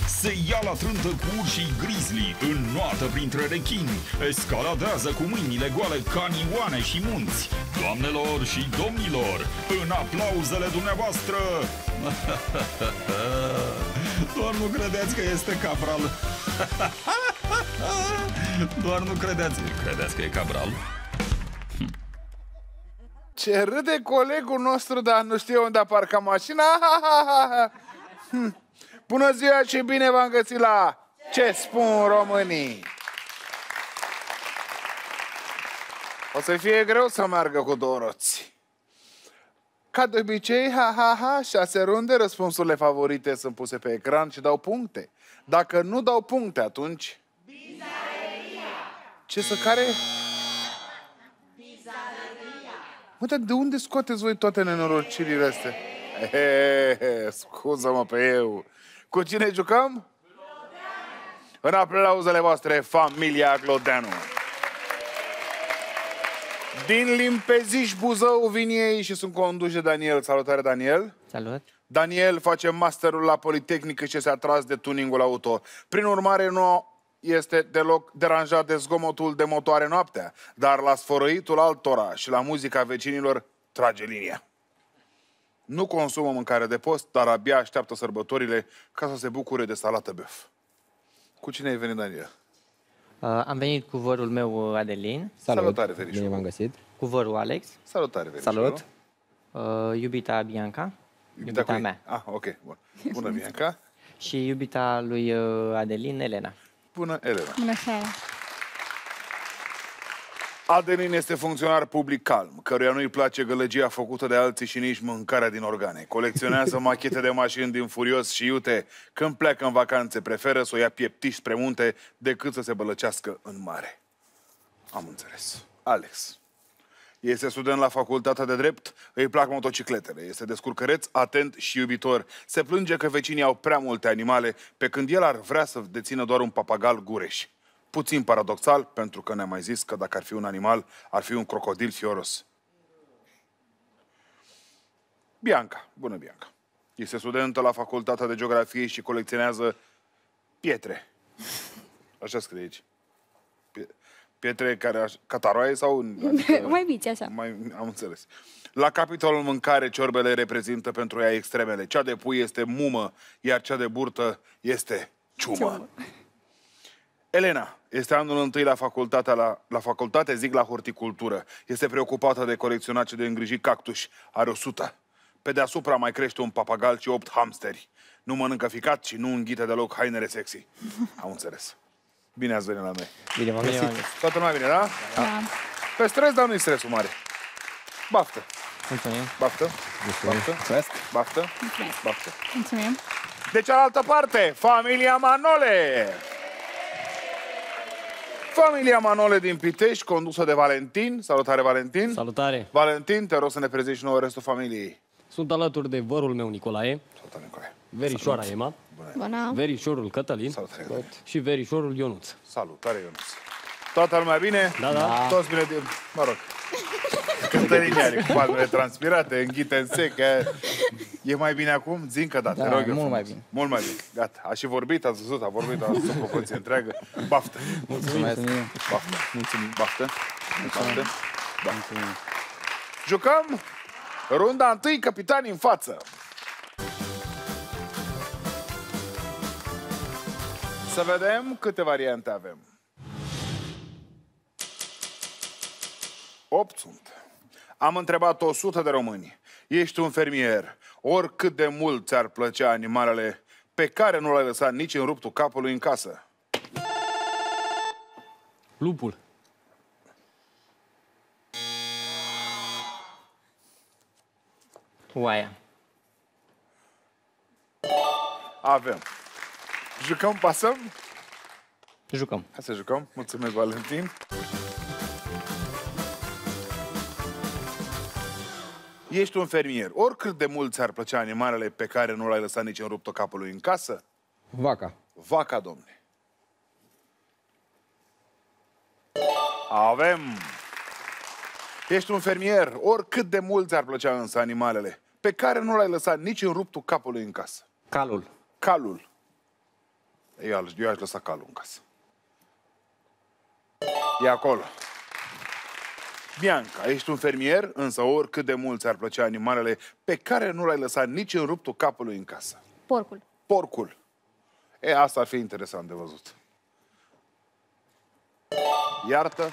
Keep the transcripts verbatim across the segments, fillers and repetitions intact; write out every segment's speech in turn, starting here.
se ia la trântă cu urșii grizzly, înnoată printre rechini, escaladează cu mâinile goale canioane și munți. Doamnelor și domnilor, în aplauzele dumneavoastră, doar nu credeți că este Cabral. Doar nu credeți, credeți că e Cabral. Ce râde colegul nostru, dar nu știe unde a parcat mașina. Bună ziua și bine v-am găsit la Ce spun românii. O să fie greu să meargă cu două roți. Ca de obicei, ha, ha, ha, șase runde, răspunsurile favorite sunt puse pe ecran și dau puncte. Dacă nu dau puncte, atunci... Bizaleria! Ce să care... Mă, dar de unde scoateți voi toate nenorocirile astea? Ehehe, scuză-mă pe eu. Cu cine jucăm? Glodeanu. În aplauzele voastre, familia Glodeanu. Din Limpeziș, Buzău, vin ei și sunt conduși de Daniel. Salutare, Daniel. Salut. Daniel face masterul la Politehnică și se atras de tuningul auto. Prin urmare, nu este deloc deranjat de zgomotul de motoare noaptea, dar la sfărăitul altora și la muzica vecinilor trage linia. Nu consumă mâncare de post, dar abia așteaptă sărbătorile ca să se bucure de salată băf. Cu cine ai venit, Daniel? Uh, am venit cu vărul meu, Adelin. Salut. Salutare, Verișoru. Bine v-am găsit. Cu vărul Alex. Salutare, Verișoru. Salut. Uh, iubita Bianca. Iubita, iubita mea. Ah, ok. Bun. Bună, Bianca. Și iubita lui uh, Adelin, Elena. Bună, Elena. Bună seara. Adelin este funcționar public calm, căruia nu-i place gălăgia făcută de alții și nici mâncarea din organe. Colecționează machete de mașini din Furios și iute. Când pleacă în vacanțe, preferă să o ia pieptiși spre munte decât să se bălăcească în mare. Am înțeles. Alex. Este student la facultatea de drept, îi plac motocicletele, este descurcăreț, atent și iubitor. Se plânge că vecinii au prea multe animale, pe când el ar vrea să dețină doar un papagal gureș. Puțin paradoxal, pentru că ne-a mai zis că dacă ar fi un animal, ar fi un crocodil fioros. Bianca. Bună, Bianca. Este studentă la facultatea de geografie și colecționează pietre. Așa scrie aici. Pietre care, cataroaie sau... Adică, mai mici, așa. Mai, am înțeles. La capitolul mâncare, ciorbele reprezintă pentru ea extremele. Cea de pui este mumă, iar cea de burtă este ciumă. ciumă. Elena este anul întâi la facultate, la, la facultate, zic la horticultură. Este preocupată de colecționat și de îngrijit cactuși. Are o sută. Pe deasupra mai crește un papagal și opt hamsteri. Nu mănâncă ficat și nu înghite deloc hainele sexy. Am înțeles. Bine ați venit la noi. Bine v-am găsit. Toată lumea bine, da? Da. Pe stres, dar nu-i stresul mare. Baftă. Mulțumim. Baftă. Baftă. Mulțumesc. Baftă. Mulțumesc. Baftă. Mulțumim. De cealaltă parte, familia Manole. Familia Manole din Pitești, condusă de Valentin. Salutare, Valentin. Salutare. Valentin, te rog să ne prezinți nouă restul familiei. Sunt alături de vărul meu Nicolae, Salutare, Nicolae. verișoara Ema, Bună. verișorul Cătălin Salutare, Nicolae. și verișorul Ionuț. Salutare, Ionuț. Toată lumea bine? Da, da. Toți bine de... Mă rog. Cătălin are cu palmele transpirate, înghite în sec. E mai bine acum? Zi încă da, te Da, rog eu mult frumos. mai bine. Mult mai bine. Gata. A și vorbit, a văzut, a vorbit, a văzut o propoziție întreagă. Baftă. Mulțumesc. Baftă. Mulțumim. Baftă. Baftă. Baftă. Jucăm runda întâi, capitanii în față. Să vedem câte variante avem. Opt sunt. Am întrebat o sută de români. Ești un fermier. Oricât de mult ți-ar plăcea animalele pe care nu l-ai lăsat nici în ruptul capului în casă? Lupul. Oaia. Avem. Jucăm, pasăm? Jucăm. Hai să jucăm. Mulțumesc, Valentin. Ești un fermier. Oricât de mult ți-ar plăcea animalele pe care nu l-ai lăsat nici în ruptul capului în casă? Vaca. Vaca, domne. Avem. Ești un fermier. Oricât de mult ți-ar plăcea însă animalele pe care nu l-ai lăsat nici în ruptul capului în casă? Calul. Calul. Eu, aș- eu aș lăsa calul în casă. E acolo. Bianca, ești un fermier, însă oricât de mult ți-ar plăcea animalele pe care nu l-ai lăsat nici în ruptul capului în casă. Porcul. Porcul. E, asta ar fi interesant de văzut. Iartă,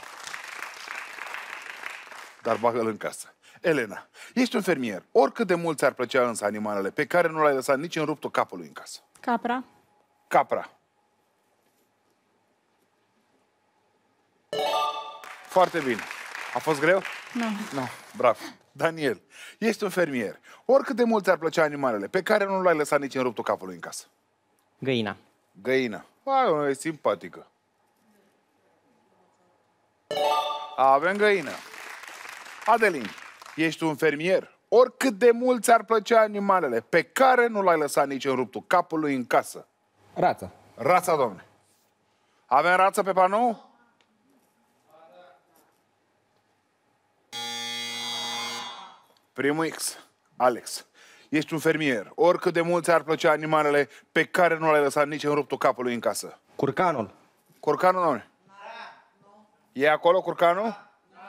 dar bagă-l în casă. Elena, ești un fermier. Oricât de mult ți-ar plăcea însă animalele pe care nu l-ai lăsat nici în ruptul capului în casă. Capra. Capra. Foarte bine. A fost greu? Nu. Nu. Bravo. Daniel, ești un fermier. Oricât de mult ți-ar plăcea animalele pe care nu l-ai lăsat nici în ruptul capului în casă. Găina. Găina. Hai, e simpatică. Avem găină. Adelin, ești un fermier. Oricât de mult ți-ar plăcea animalele pe care nu l-ai lăsat nici în ruptul capului în casă. Rața. Rața, domne. Avem rață pe panou? Primul X. Alex. Ești un fermier. Oricât de mult ți-ar plăcea animalele pe care nu l-ai lăsat nici în ruptul capului în casă. Curcanul. Curcanul, domne? E acolo curcanul?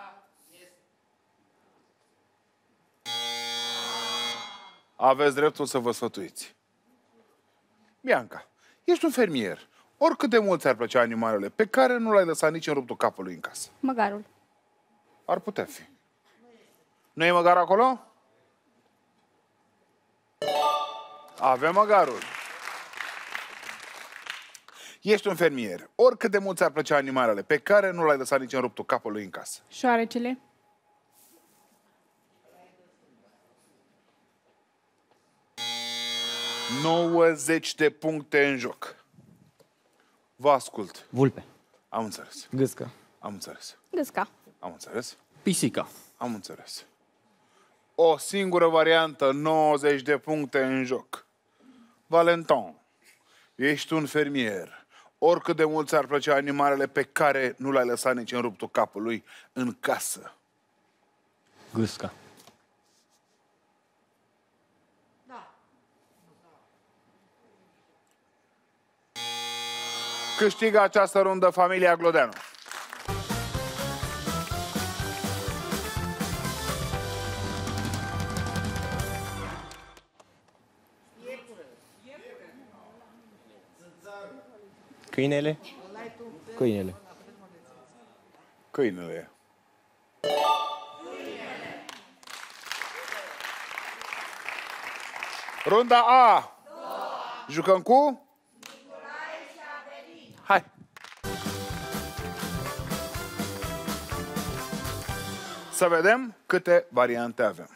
Aveți dreptul să vă sfătuiți. Bianca, ești un fermier. Oricât de mult ți-ar plăcea animalele pe care nu l-ai lăsat nici în ruptul capului în casă. Măgarul. Ar putea fi. Nu e măgar acolo? Avem măgarul. Ești un fermier. Oricât de mult ți-ar plăcea animalele pe care nu l-ai lăsat nici în ruptul capului în casă. Șoarecele. nouăzeci de puncte în joc. Vă ascult. Vulpe. Am înțeles. Gâscă. Am înțeles. Gâsca. Am înțeles. Pisica. Am înțeles. O singură variantă, nouăzeci de puncte în joc. Valentin, ești un fermier. Oricât de mult ți-ar plăcea animalele pe care nu l-ai lăsat nici în ruptul capului în casă. Gâsca. Câștigă această rundă familia Glodeanu. Câinele. Câinele. Câinele. Runda A. Jucăm cu? Hai. Să vedem câte variante avem.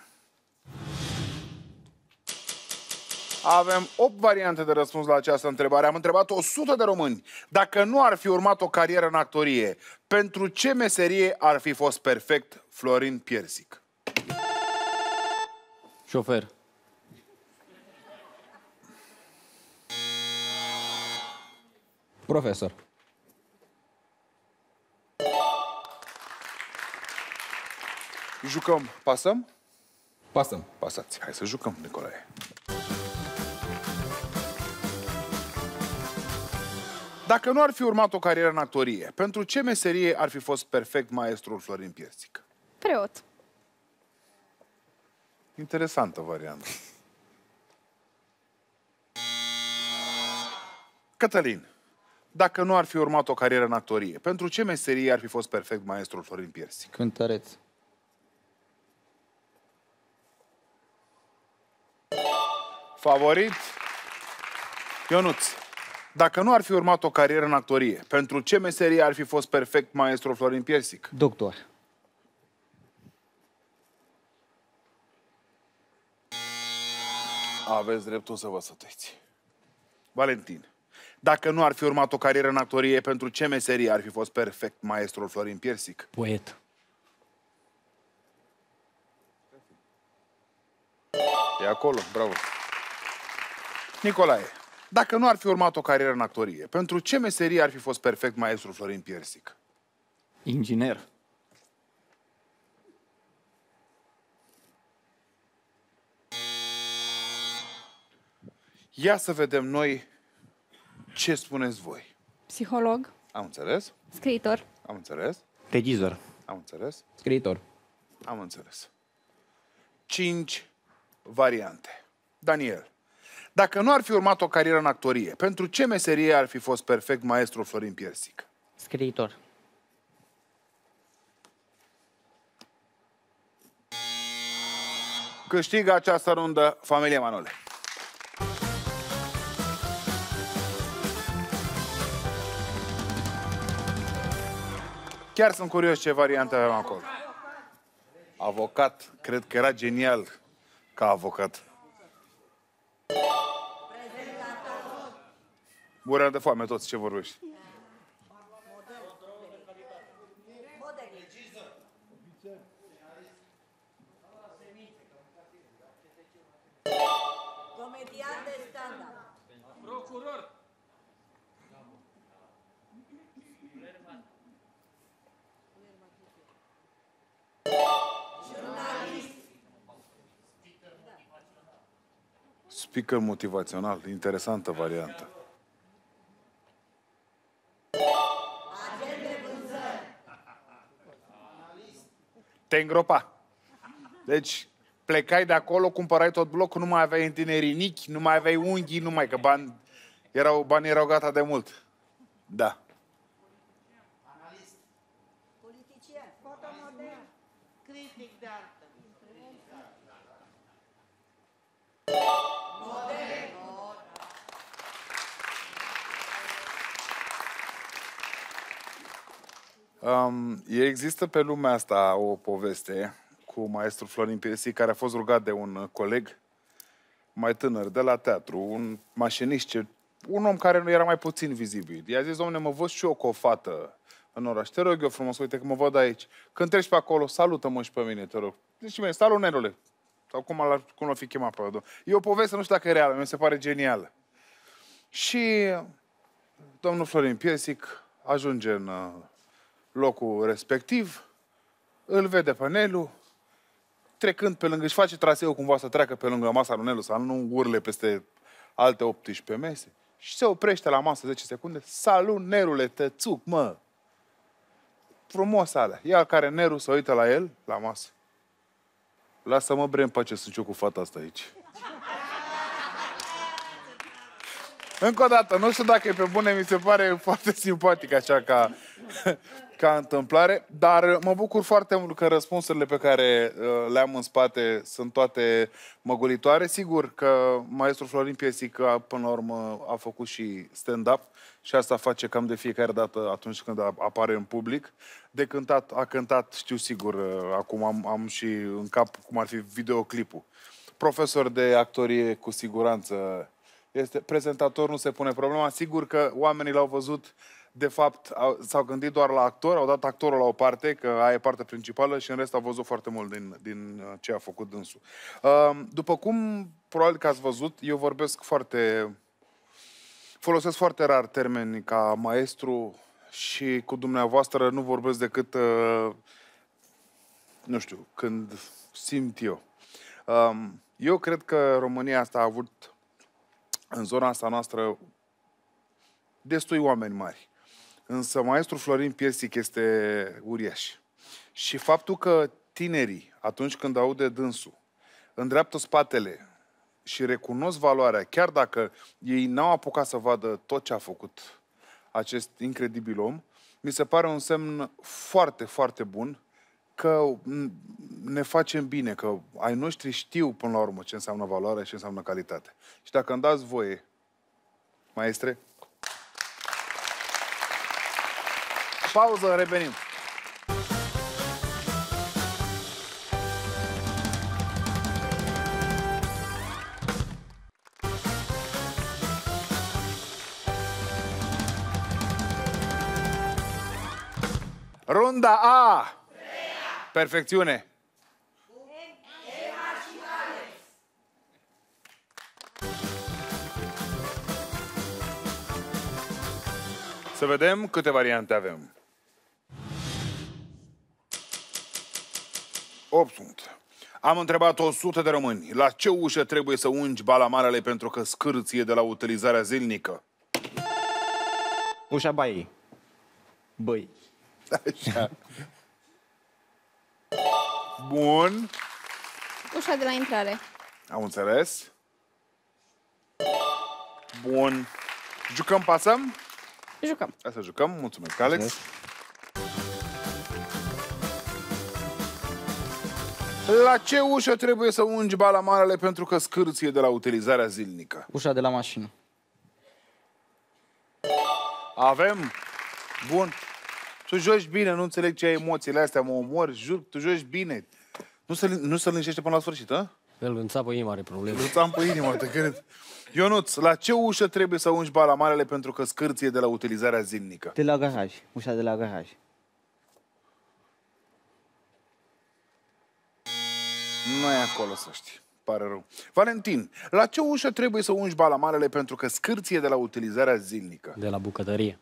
Avem opt variante de răspuns la această întrebare. Am întrebat o sută de români. Dacă nu ar fi urmat o carieră în actorie, pentru ce meserie ar fi fost perfect Florin Piersic? Șofer. Profesor. Jucăm. Pasăm? Pasăm. Pasați. Hai să jucăm, Nicolae. Dacă nu ar fi urmat o carieră în actorie, pentru ce meserie ar fi fost perfect maestrul Florin Piersic? Preot. Interesantă variantă. Cătălin, dacă nu ar fi urmat o carieră în actorie, pentru ce meserie ar fi fost perfect maestrul Florin Piersic? Cântăreț. Favorit? Ionuț, dacă nu ar fi urmat o carieră în actorie, pentru ce meserie ar fi fost perfect maestrul Florin Piersic? Doctor. Aveți dreptul să vă sătuiți. Valentin, dacă nu ar fi urmat o carieră în actorie, pentru ce meserie ar fi fost perfect maestrul Florin Piersic? Poet. E acolo, bravo. Nicolae, dacă nu ar fi urmat o carieră în actorie, pentru ce meserie ar fi fost perfect maestrul Florin Piersic? Inginer. Ia să vedem noi Ce spuneți voi? Psiholog. Am înțeles. Scriitor. Am înțeles. Regizor. Am înțeles. Scriitor. Am înțeles. Cinci variante. Daniel, dacă nu ar fi urmat o carieră în actorie, pentru ce meserie ar fi fost perfect maestru Florin Piersic? Scriitor. Câștigă această rundă familia Manole. Chiar sunt curios ce variante avem acolo. Avocat, cred că era genial ca avocat. Burea de foame toți, ce vorbești? Comedian de stand-up. Procuror. Jurnalist. Speaker motivațional, interesantă variantă. Agent de vânzări. Te îngropa. Deci, plecai de acolo, cumpărai tot blocul, nu mai aveai întinerinichi, nu mai aveai unghii, nu mai, că bani erau, banii erau gata de mult. Da. Analist. Politician. Fotomodel. Critic de artă. Model. Um, există pe lumea asta o poveste cu maestru Florin Piersic, care a fost rugat de un coleg mai tânăr de la teatru, un mașinist, ce, un om care nu era mai puțin vizibil. I-a zis, dom'le, mă văd și eu cu o fată în oraș. Te rog eu frumos, uite că mă văd aici. Când treci pe acolo, salută-mă și pe mine, te rog. Deci mine, salut, nerule. Sau cum l-ar cum l-a fi chemat pe ăla. E o poveste, nu știu dacă e reală, mi se pare genială. Și domnul Florin Piersic ajunge în locul respectiv, îl vede pe Nelu, trecând pe lângă, își face traseul cumva să treacă pe lângă masa lui Nelu, să nu urle peste alte optsprezece mese, și se oprește la masă zece secunde. Salut, Nerule, tățuc, mă! Frumos alea. Ia care Neru să uită la el, la masă. Lasă-mă bre în pace, sunt eu cu fata asta aici. Încă o dată, nu știu dacă e pe bune, mi se pare foarte simpatic așa ca, ca întâmplare, dar mă bucur foarte mult că răspunsurile pe care uh, le-am în spate sunt toate măgulitoare. Sigur că maestru Florin Piersic, până la urmă, a făcut și stand-up și asta face cam de fiecare dată atunci când apare în public. De cântat, a cântat, știu sigur, uh, acum am, am și în cap cum ar fi videoclipul. Profesor de actorie, cu siguranță. Este prezentator, nu se pune problema. Sigur că oamenii l-au văzut, de fapt, s-au gândit doar la actor, au dat actorul la o parte, că aia e partea principală, și în rest au văzut foarte mult din, din ce a făcut dânsul. După cum probabil că ați văzut, eu vorbesc foarte... folosesc foarte rar termeni ca maestru și cu dumneavoastră nu vorbesc decât, nu știu, când simt eu. Eu cred că România asta a avut în zona asta noastră destui oameni mari. Însă maestru Florin Piersic este uriaș. Și faptul că tinerii, atunci când aud de dânsul, îndreaptă spatele și recunosc valoarea, chiar dacă ei n-au apucat să vadă tot ce a făcut acest incredibil om, mi se pare un semn foarte, foarte bun că ne facem bine, că ai noștri știu până la urmă ce înseamnă valoare și ce înseamnă calitate. Și dacă îmi dați voie, maestre, pauză, revenim. Runda A! Perfecțiune! Să vedem câte variante avem. opt sunt. Am întrebat o sută de români. La ce ușă trebuie să ungi balamarele pentru că scârție de la utilizarea zilnică? Ușa baiei. Băi. Așa. Bun. Ușa de la intrare. Am înțeles. Bun. Jucăm, pasăm? Jucăm. Hai să jucăm. Mulțumesc, Alex. Mulțumesc. La ce ușă trebuie să ungi balamarele pentru că scârție de la utilizarea zilnică? Ușa de la mașină. Avem? Bun. Tu joci bine, nu înțeleg ce ai emoțiile astea, mă omori, jur, tu joci bine. Nu se, nu se liniștește până la sfârșit, a? El înțapă ei mare problemă. Nu ți-am pe inimă, te cred. Ionuț, la ce ușă trebuie să ungi balamarele pentru că scârție de la utilizarea zilnică? De la garaj. Ușa de la garaj. Nu e acolo, să știi. Pare rău. Valentin, la ce ușă trebuie să ungi balamarele pentru că scârție de la utilizarea zilnică? De la bucătărie.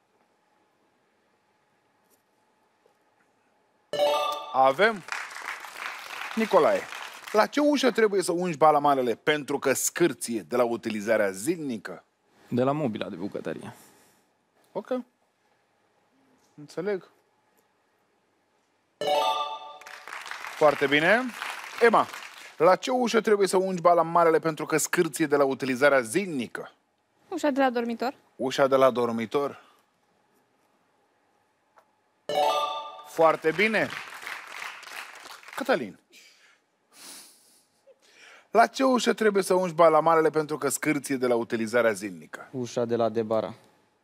Avem? Nicolae, la ce ușă trebuie să ungi balamarele pentru că scârție de la utilizarea zilnică? De la mobila de bucătărie. Ok. Înțeleg. Foarte bine. Emma, la ce ușă trebuie să ungi balamarele pentru că scârție de la utilizarea zilnică? Ușa de la dormitor. Ușa de la dormitor. Foarte bine. Cătălin, la ce ușă trebuie să ungi balamarele pentru că scârție de la utilizarea zilnică? Ușa de la debara.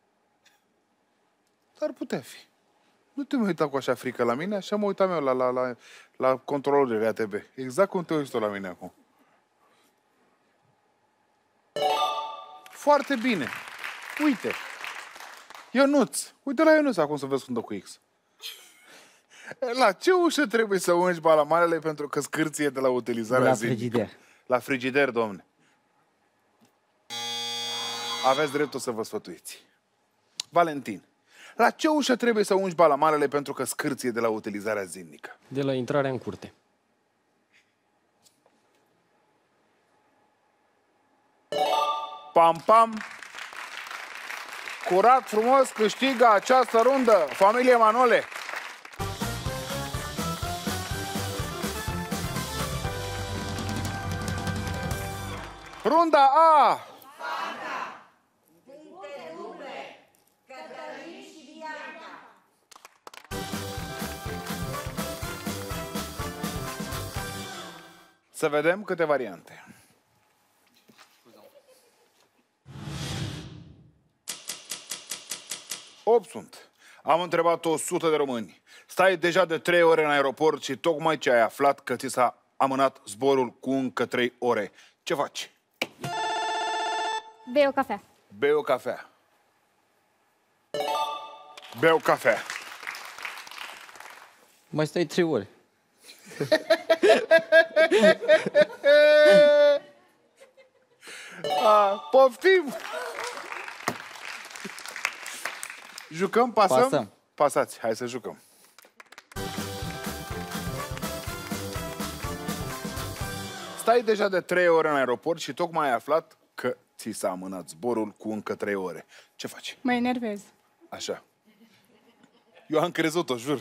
Ar putea fi. Nu te mai uita cu așa frică la mine, așa mă uitam eu la, la, la, la controlul de A T B. Exact cum te uiți tu la mine acum. Foarte bine. Uite. Ionuț. Uite la Ionuț acum să vezi cum dă cu X. La ce ușă trebuie să ungi balamarele pentru că scârție de la utilizarea De la zilnică? frigider. La frigider, domne. Aveți dreptul să vă sfătuiți. Valentin, la ce ușă trebuie să ungi balamarele pentru că scârție de la utilizarea zilnică? De la intrarea în curte. Pam, pam. Curat, frumos, câștigă această rundă familie Manole. Runda A. Puncte duble. Cătălin și Bianca. Să vedem câte variante. opt sunt. Am întrebat o sută de români. Stai deja de trei ore în aeroport și tocmai ce ai aflat că ți s-a amânat zborul cu încă trei ore. Ce faci? Bei o cafea. Bei o cafea. Bei o cafea. Mai stai trei ore. A, poftim! Jucăm, pasăm? Pasăm. Pasați, hai să jucăm. Stai deja de trei ore în aeroport și tocmai ai aflat că ți s-a amânat zborul cu încă trei ore. Ce faci? Mă enervez. Așa. Eu am crezut-o, jur.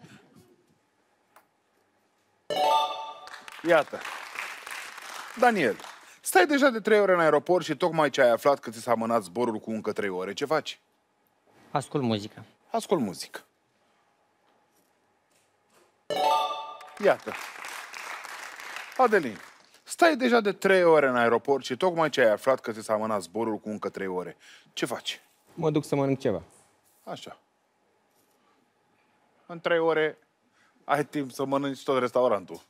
Iată. Daniel, stai deja de trei ore în aeroport și tocmai ce ai aflat că ți s-a amânat zborul cu încă trei ore. Ce faci? Ascult muzică. Ascult muzică. Iată. Adelin, stai deja de trei ore în aeroport și tocmai ce ai aflat că ți s-a amânat zborul cu încă trei ore. Ce faci? Mă duc să mănânc ceva. Așa. În trei ore ai timp să mănânci tot restaurantul.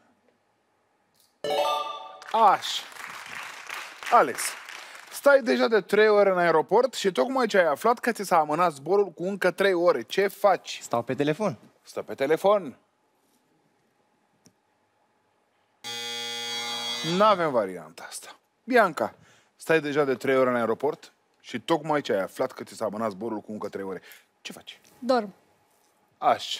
Aș. Alex, stai deja de trei ore în aeroport și tocmai ce ai aflat că ți s-a amânat zborul cu încă trei ore. Ce faci? Stau pe telefon. Stă pe telefon. N-avem varianta asta. Bianca, stai deja de trei ore în aeroport și tocmai ce ai aflat că ți s-a amânat zborul cu încă trei ore. Ce faci? Dorm. Aș.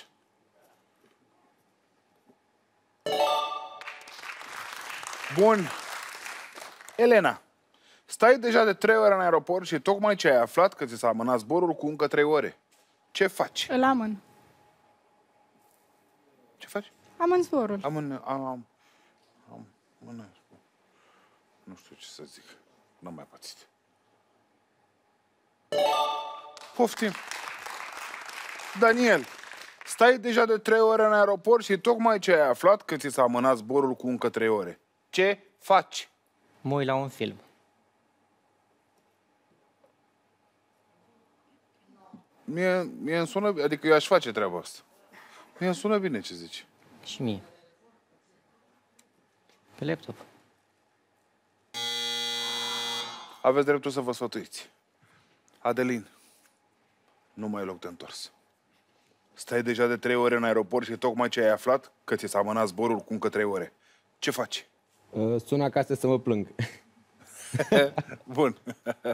Bun. Elena, Stai deja de trei ore în aeroport și tocmai ce ai aflat că ți s-a amânat zborul cu încă trei ore. Ce faci? Îl amân. Ce faci? Amân zborul. Amân... Am... am, am amân, nu știu ce să zic. N-am mai pățit. Poftim. Daniel, stai deja de trei ore în aeroport și tocmai ce ai aflat că ți s-a amânat zborul cu încă trei ore. Ce faci? Mă uit la un film. Mie, mie îmi sună, adică eu aș face treaba asta. Mie îmi sună bine ce zici. Și mie. Pe laptop. Aveți dreptul să vă sfătuiți. Adelin, nu mai e loc de întors. Stai deja de trei ore în aeroport și tocmai ce ai aflat că ți s-a amânat zborul cu încă trei ore. Ce faci? Uh, sun acasă să mă plâng. Bun.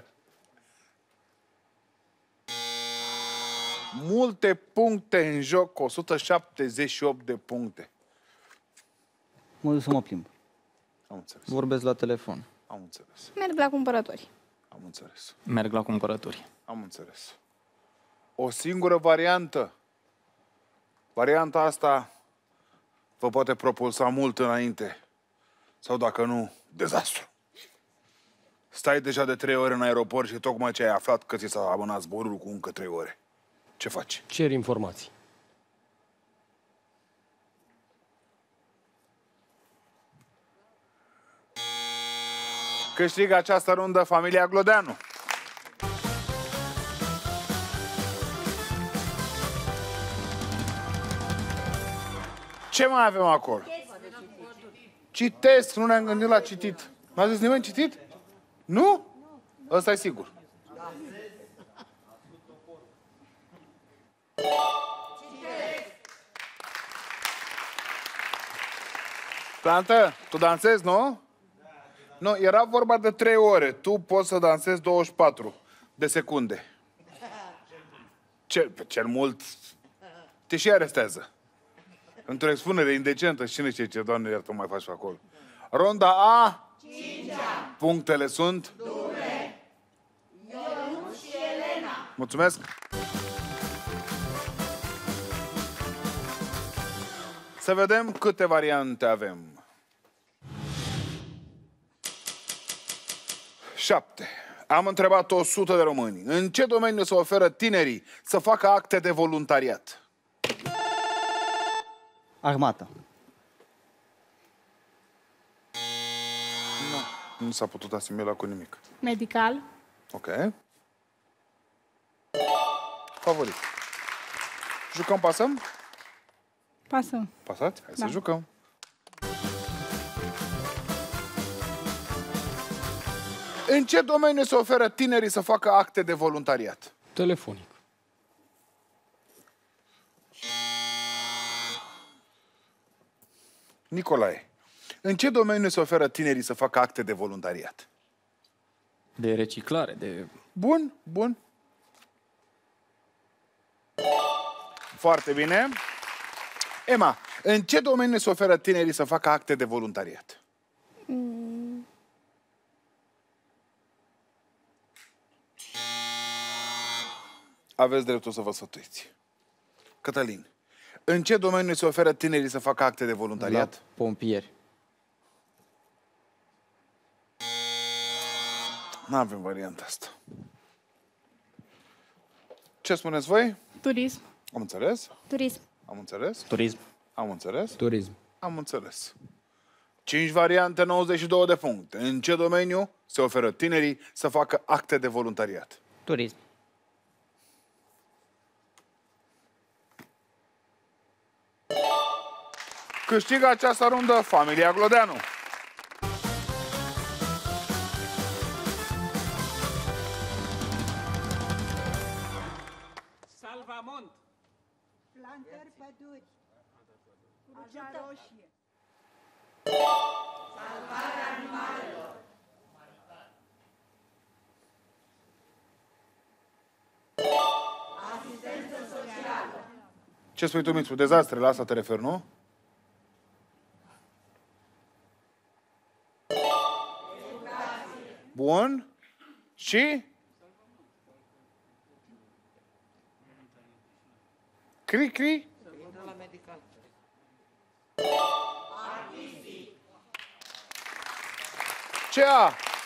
Multe puncte în joc, o sută șaptezeci și opt de puncte. Mă duc să mă plimb. Am înțeles. Vorbesc la telefon. Am înțeles. Merg la cumpărători. Am înțeles. Merg la cumpărături. Am înțeles. O singură variantă. Varianta asta vă poate propulsa mult înainte. Sau dacă nu, dezastru. Stai deja de trei ore în aeroport și tocmai ce ai aflat că ți s-a amânat zborul cu încă trei ore. Ce faci? Cer informații. Câștigă această rundă familia Glodeanu. Ce mai avem acolo? Citesc, nu ne-am gândit la citit. M-a zis nimeni citit? Nu? Ăsta e sigur. Plantă, tu dansezi, nu? Nu, era vorba de trei ore. Tu poți să dansezi douăzeci și patru de secunde. Cel, cel mult te și arestează. Într-o expunere indecentă. Cine știe ce, Doamne iartă, mai faci pe acolo? Ronda A. Cincea. Punctele sunt? Dure. Ionut și Elena. Mulțumesc. Să vedem câte variante avem. Șapte. Am întrebat o sută de români. În ce domeniu se oferă tinerii să facă acte de voluntariat? Armata. Nu, nu s-a putut asimila cu nimic. Medical. Ok. Favorit. Jucăm, pasăm? Pasăm. Pasați? Hai Da. să jucăm. În ce domeniu se oferă tinerii să facă acte de voluntariat? Telefonic. Nicolae, în ce domeniu se oferă tinerii să facă acte de voluntariat? De reciclare, de... Bun, bun. Foarte bine. Emma, în ce domeniu se oferă tinerii să facă acte de voluntariat? Mm. Aveți dreptul să vă sfătuiți. Cătălin, în ce domeniu se oferă tinerii să facă acte de voluntariat? La pompieri. Nu avem varianta asta. Ce spuneți voi? Turism. Am înțeles? Turism. Am înțeles? Turism. Am înțeles? Turism. Am înțeles. Cinci variante, nouăzeci și două de puncte. În ce domeniu se oferă tinerii să facă acte de voluntariat? Turism. Câștigă această rundă familia Glodeanu. Salvamont. Plantări păduri. Crucea roșie. Salvarea animalelor. Asistență socială. Ce spui tu, Mițu? Dezastre, la asta te referi, nu? Bun. Bun. Și? Cri, cri? Ce a?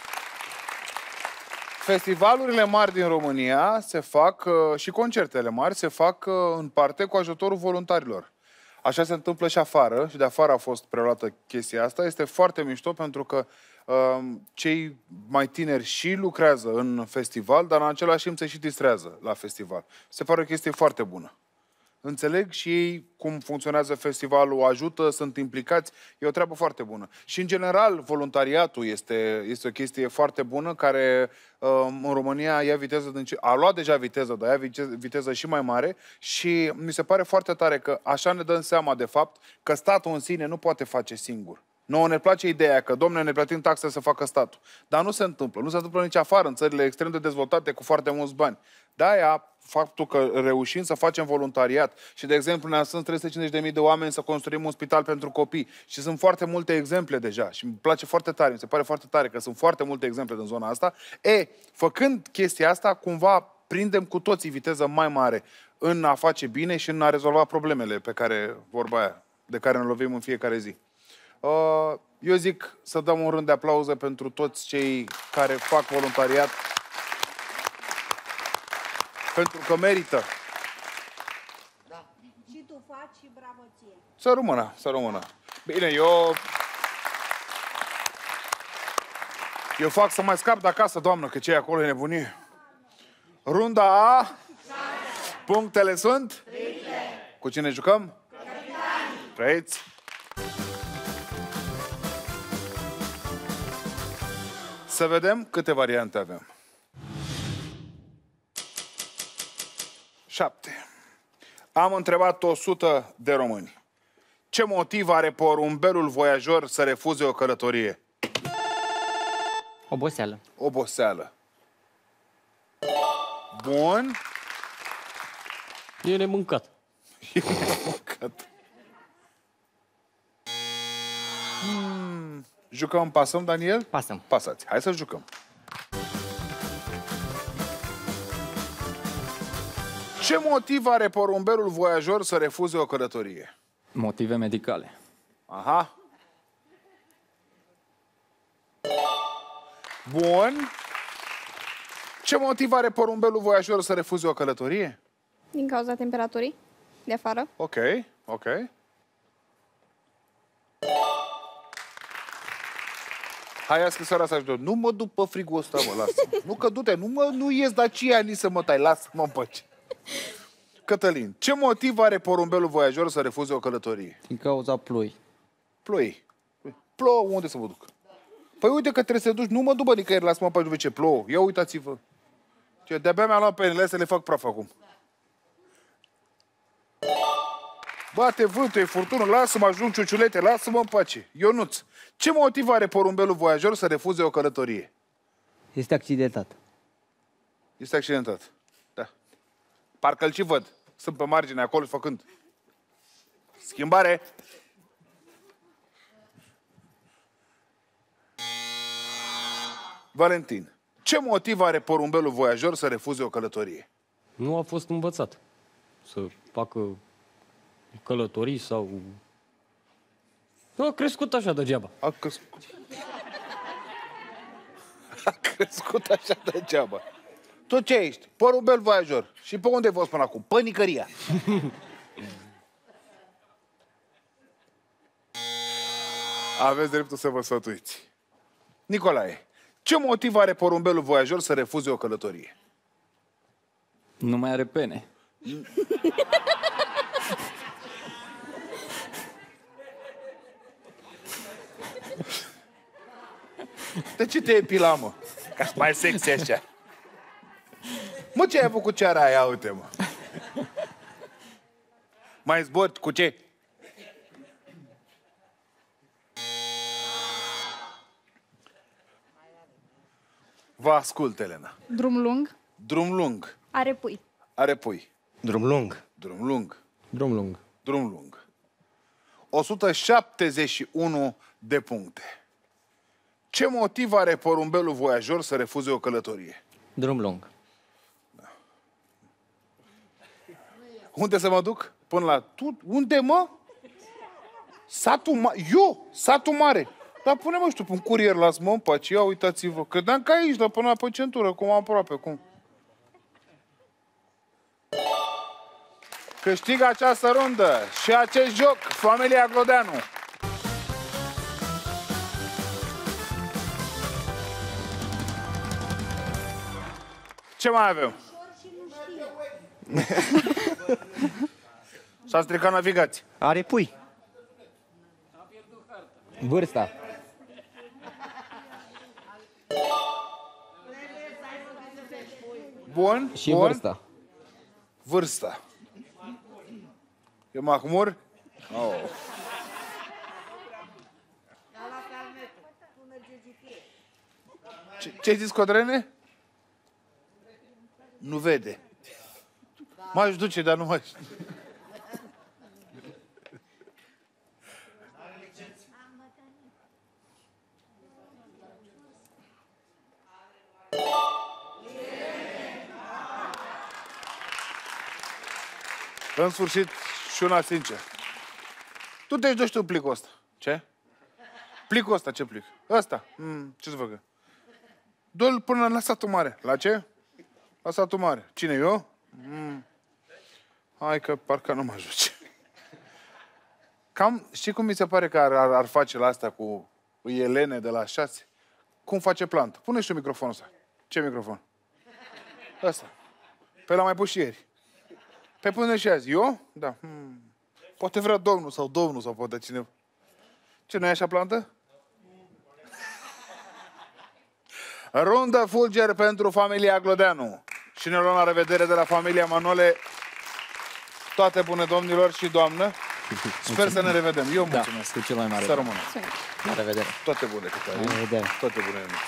Festivalurile mari din România se fac, uh, și concertele mari se fac uh, în parte cu ajutorul voluntarilor. Așa se întâmplă și afară, și de afară a fost preluată chestia asta. Este foarte mișto pentru că uh, cei mai tineri și lucrează în festival, dar în același timp se și distrează la festival. Se pare o chestie foarte bună. Înțeleg și ei cum funcționează festivalul, ajută, sunt implicați, e o treabă foarte bună. Și în general, voluntariatul este, este o chestie foarte bună care în România ia viteză, din ce, a luat deja viteză, dar ia viteză, viteză și mai mare și mi se pare foarte tare că așa ne dăm seama de fapt că statul în sine nu poate face singur. Nouă ne place ideea că, domne, ne plătim taxe să facă statul. Dar nu se întâmplă. Nu se întâmplă nici afară, în țările extrem de dezvoltate, cu foarte mulți bani. De-aia, faptul că reușim să facem voluntariat și, de exemplu, ne-am strâns trei sute cincizeci de mii de oameni să construim un spital pentru copii. Și sunt foarte multe exemple deja. Și îmi place foarte tare, mi se pare foarte tare că sunt foarte multe exemple din zona asta. E, făcând chestia asta, cumva prindem cu toții viteză mai mare în a face bine și în a rezolva problemele pe care, vorba aia, de care ne lovim în fiecare zi. Eu zic să dăm un rând de aplauze pentru toți cei care fac voluntariat, pentru că merită. Da. Și tu faci și bravo ție. Să rămână, să rămână. Bine, eu... Eu fac să mai scap de acasă, doamnă, că ce acolo e nebunie. Runda A. Punctele sunt? Triple. Cu cine jucăm? Capitanii. Trăiți. Să vedem câte variante avem. Șapte. Am întrebat o sută de români. Ce motiv are porumbelul voiajor să refuze o călătorie? Oboseală. Oboseală. Bun. E nemâncat. E nemâncat. Hmm. Jucăm, pasăm, Daniel? Pasăm. Pasați. Hai să jucăm. Ce motiv are porumbelul voiajor să refuze o călătorie? Motive medicale. Aha. Bun. Ce motiv are porumbelul voiajor să refuze o călătorie? Din cauza temperaturii de afară. Ok, ok. Hai, ia scrisoarea asta și nu mă duc pe frigul ăsta, mă, lasă. Nu că du-te, nu, mă, nu ies Dacia nici să mă tai, lasă-mă în pace. Cătălin, ce motiv are porumbelul voiajor să refuze o călătorie? Din cauza ploi. Ploi. Plouă, unde să mă duc? Păi uite că trebuie să te duci, nu mă duc, bă, nicăieri, lasă-mă în pace, ce plouă. Ia uitați-vă. De-abia mi-am luat penele să le fac praf acum. Bate vântul, e furtună, lasă-mă, ajung ciuciulete, lasă-mă în pace. Ionuț, ce motiv are porumbelul voiajor să refuze o călătorie? Este accidentat. Este accidentat. Da. Parcă-l și văd. Sunt pe margine acolo făcând. Schimbare. Valentin, ce motiv are porumbelul voiajor să refuze o călătorie? Nu a fost învățat să facă călătorii sau... Nu a crescut așa degeaba. A crescut. A crescut așa degeaba. Tu ce ești? Porumbel voiajor. Și pe unde ai fost până acum? Pe nicăria. Aveți dreptul să vă sfătuiți. Nicolae, ce motiv are porumbelul voiajor să refuze o călătorie? Nu mai are pene. De ce te epila, mă? Ca mai sexy așa. Mă, ce ai avut cu ceara aia? Uite, mă. Mai zbori cu ce? Vă ascult, Elena. Drum lung. Drum lung. Are pui. Are pui. Drum lung. Drum lung. Drum lung. Drum lung. o sută șaptezeci și unu de puncte. Ce motiv are porumbelul voiajor să refuze o călătorie? Drum lung. Unde să mă duc? Până la... Tu? Unde, mă? Satul mare. Eu? Satul mare. Dar pune-mă, știu, un curier, las-mă în pace. Ia, uitați-vă. Credeam că aici, dar până la pe centură, cum aproape, cum. Câștigă această rundă și acest joc familia Glodeanu. Ce mai avem? S-a stricat navigația. Are pui. Vârsta. Bun. Și bun. vârsta. Vârsta. E mahmur? Oh. Ce, ce-ai zis, Codrene? Nu vede. M-aș duce, dar nu mai... În sfârșit, și una sincer. Tu te-și duci tu plicul ăsta. Ce? Plicul ăsta, ce plic? Ăsta. Mm, ce să facă? Du-l până la satul mare. La ce? La satul mare. Cine, eu? Mm. Hai că parcă nu mă ajunge. Cam, știi cum mi se pare că ar, ar, ar face la asta cu Elene de la șase? Cum face plantă? Pune și tu microfonul ăsta. Ce microfon? Ăsta. Pe l-am mai pus și ieri. Pe până și azi. Eu? Da. Hmm. Poate vrea domnul sau domnul sau poate cineva. Ce, nu e așa plantă? Rundă fulger pentru familia Glodeanu. Și ne luăm la revedere de la familia Manole. Toate bune, domnilor și doamnă. Sper să ne revedem. Eu mulțumesc. Da, cu cel mai mare. Să rămână. La revedere. Toate bune, câte La revedere. Toate bune, Ionuț.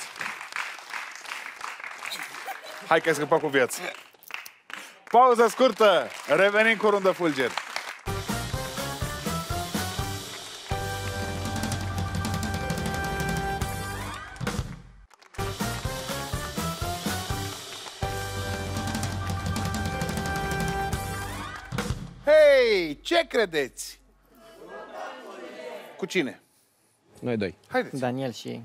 Hai că ai scăpat cu viață. Pauză scurtă. Revenim cu rundă fulger. Hei, ce credeți? Cu cine? Noi doi. Haideți. Daniel și...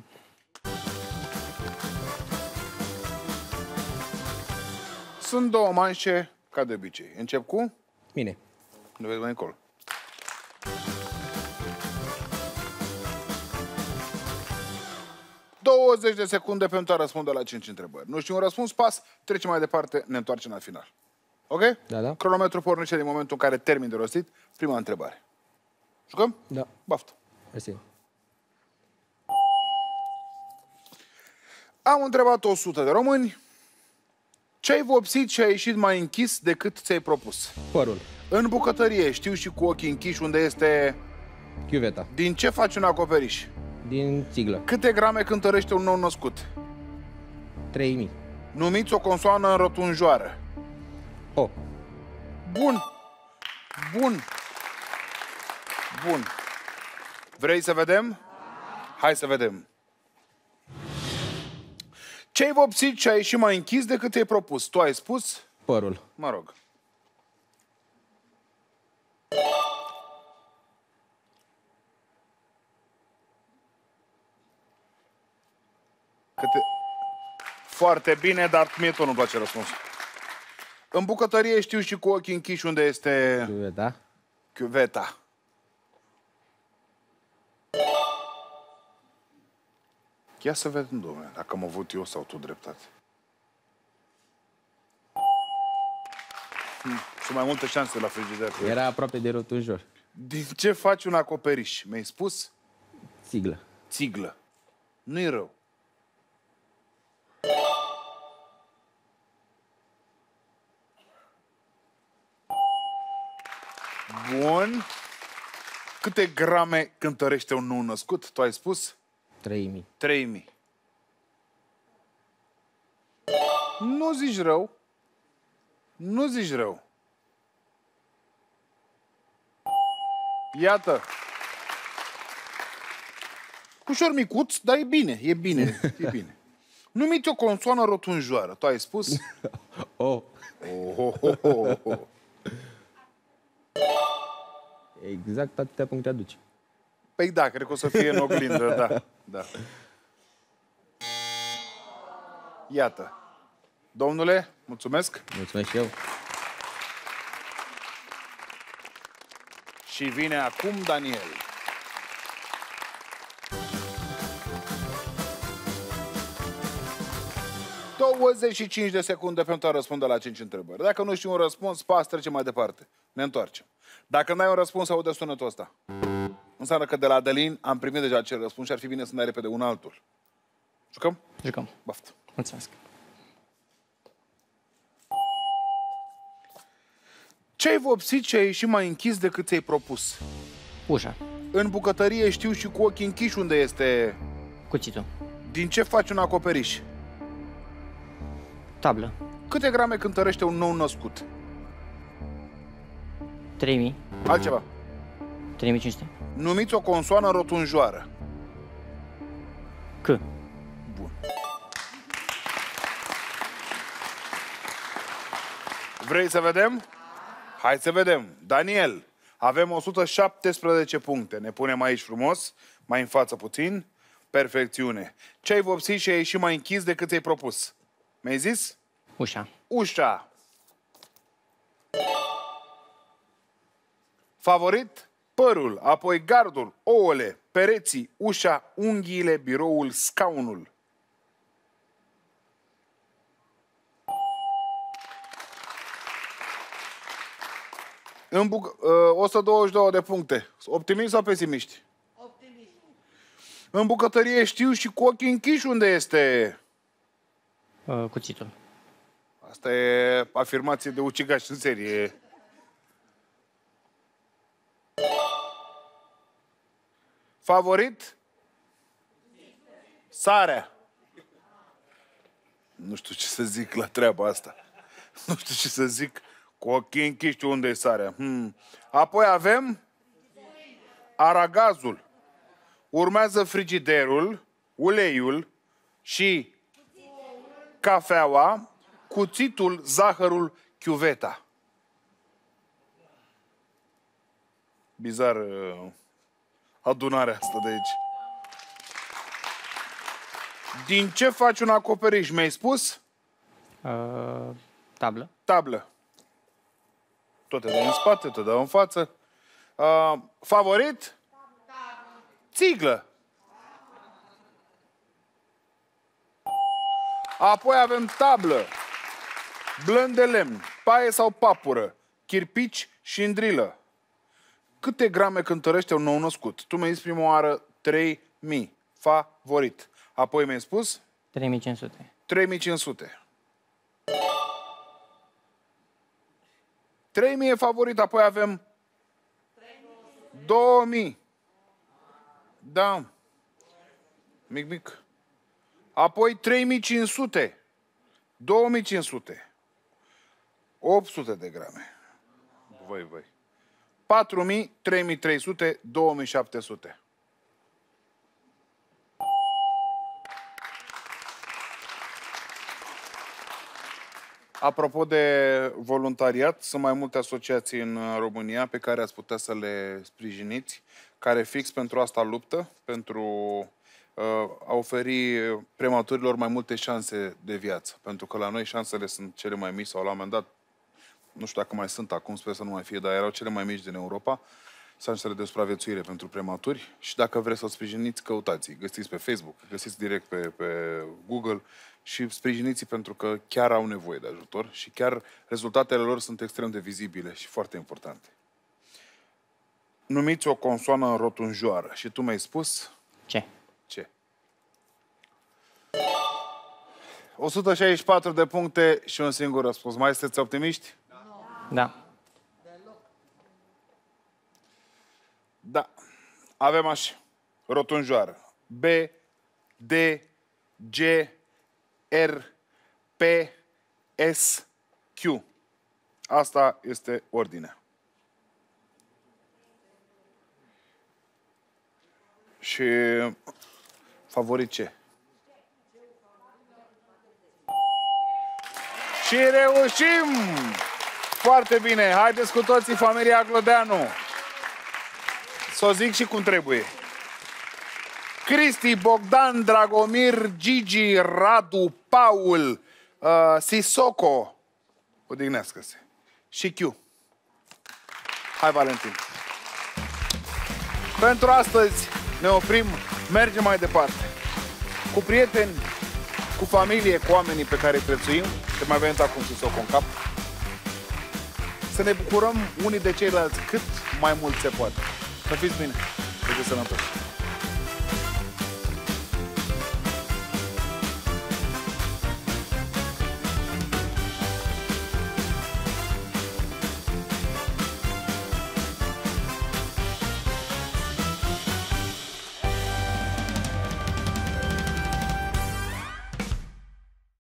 Sunt două manșe, ca de obicei. Încep cu? Mine. Nu vezi mai încolo. douăzeci de secunde pentru a răspunde la cinci întrebări. Nu știu un răspuns, pas, trecem mai departe, ne întoarcem la final. Ok? Da, da. Cronometru pornește din momentul în care termin de rostit prima întrebare. Jucăm? Da. Baftă. Mersi. Am întrebat o sută de români. Ce-ai vopsit și ai ieșit mai închis decât ți-ai propus? Părul. În bucătărie, știu și cu ochii închiși unde este... Chiuveta. Din ce faci un acoperiș? Din țiglă. Câte grame cântărește un nou născut? trei mii. Numiți o consoană în rotunjoară. O. Bun. Bun. Bun. Vrei să vedem? Hai să vedem. Ce-ai vopsit și ai ieșit mai închis decât ți-ai propus? Tu ai spus? Părul. Mă rog. Câte... Foarte bine, dar mie tot nu-mi place răspunsul. În bucătărie știu și cu ochii închiși unde este... Chiuveta. Chiuveta. Ia să vedem, domnule, dacă am avut eu sau tu dreptate. Hmm. Și mai multe șanse la frigider. Era aproape de rotunjor. Din ce faci un acoperiș? Mi-ai spus? Țiglă. Țiglă. Nu-i rău. Bun. Câte grame cântărește un nou născut? Tu ai spus? trei mii. trei mii. Nu zici rău. Nu zici rău. Iată. Ușor micuț, dar e bine, e bine, e bine. Numiți o consoană rotunjoară. Tu ai spus? O. Oh, oh, oh, oh, oh. Exact atâtea puncte aduce. Păi da, cred că o să fie în oglindă, da. da. Iată. Domnule, mulțumesc. Mulțumesc și eu. Și vine acum Daniel. douăzeci și cinci de secunde pentru a răspunde la cinci întrebări. Dacă nu știi un răspuns, pas, trecem mai departe. Ne întoarcem. Dacă n-ai un răspuns, aude sunetul ăsta. Înseamnă că de la Adelin am primit deja acel răspuns și ar fi bine să ne repede un altul. Jucăm? Jucăm. Baftă. Mulțumesc. Ce ai vopsit și ai ieșit mai închis decât ți-ai propus? Ușa. În bucătărie știu și cu ochii închiși unde este... Cuțitul. Din ce faci un acoperiș? Tablă. Câte grame cântărește un nou născut? trei mii. Altceva. trei mii cinci sute. Numiți o consoană rotunjoară. C. Bun. Vrei să vedem? Hai să vedem. Daniel, avem o sută șaptesprezece puncte. Ne punem aici frumos, mai în față puțin. Perfecțiune. Ce ai vopsit și ai ieșit mai închis decât ți-ai propus? Mi-ai zis? Ușa. Ușa. Favorit? Părul, apoi gardul, ouăle, pereții, ușa, unghiile, biroul, scaunul. În buc- uh, o sută douăzeci și doi de puncte. Optimiști sau pesimiști? Optimist. În bucătărie știu și cu ochii închiși unde este. Uh, cuțitul. Asta e afirmație de ucigaș în serie. Favorit? Sarea. Nu știu ce să zic la treaba asta. Nu știu ce să zic. Cu ochii închiși unde e sarea. Hmm. Apoi avem aragazul. Urmează frigiderul, uleiul și cafeaua, cuțitul, zahărul, chiuveta. Bizar uh, adunarea asta de aici. Din ce faci un acoperiș? Mi-ai spus? Uh, tablă. Tablă. Tot te dau în spate, te dau în față. Uh, favorit? Țiglă. Apoi avem tablă, blân de lemn, paie sau papură, chirpici și îndrilă. Câte grame cântărește un nou născut? Tu mi-ai zis prima oară trei mii. Favorit. Apoi mi-ai spus? trei mii cinci sute. trei mii cinci sute. trei mii e favorit, apoi avem două mii. Da. Mic, mic. Apoi trei mii cinci sute. două mii cinci sute. opt sute de grame. Voi, voi. patru mii, trei mii trei sute, două mii șapte sute. Apropo de voluntariat, sunt mai multe asociații în România pe care ați putea să le sprijiniți, care fix pentru asta luptă, pentru uh, a oferi prematurilor mai multe șanse de viață. Pentru că la noi șansele sunt cele mai mici, sau la un moment dat, nu știu dacă mai sunt acum, sper să nu mai fie, dar erau cele mai mici din Europa, șansele de supraviețuire pentru prematuri. Și dacă vreți să o sprijiniți, căutați. Găsiți pe Facebook, găsiți direct pe, pe Google și sprijiniți pentru că chiar au nevoie de ajutor și chiar rezultatele lor sunt extrem de vizibile și foarte importante. Numiți o consoană rotunjoară și tu mi-ai spus? Ce? Ce? o sută șaizeci și patru de puncte și un singur răspuns. Mai sunteți optimiști? Da. Da. Avem așa. Rotunjoară. B, D, G, R, P, S, Q. Asta este ordinea. Și Favorit ce? Și reușim! Foarte bine! Haideți cu toții familia Glodeanu! Să o zic și cum trebuie. Cristi, Bogdan, Dragomir, Gigi, Radu, Paul, uh, Sisoko, odihnească-se, și Q. Hai, Valentin. Pentru astăzi ne oprim, mergem mai departe. Cu prieteni, cu familie, cu oamenii pe care îi prețuim, te mai avem acum Sisoko în cap, să ne bucurăm unii de ceilalți cât mai mult se poate. Să fiți bine, să fiți sănătoși.